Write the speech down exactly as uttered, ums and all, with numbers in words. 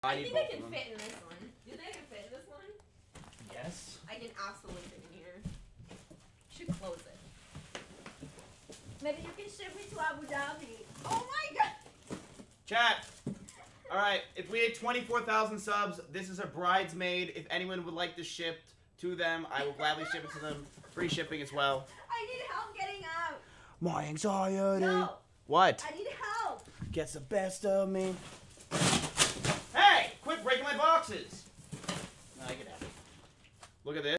I, I need think I both can of them. fit in this one. Do you think I can fit in this one? Yes. I can absolutely fit in here. Should close it. Maybe you can ship me to Abu Dhabi. Oh my god! Chat. All right, if we hit twenty-four thousand subs, this is a bridesmaid. If anyone would like this shipped to them, I will gladly ship it to them. Free shipping as well. I need help getting out. My anxiety. No. What? I need help. Gets the best of me. Hey, quit breaking my boxes. Now I get out. Look at this.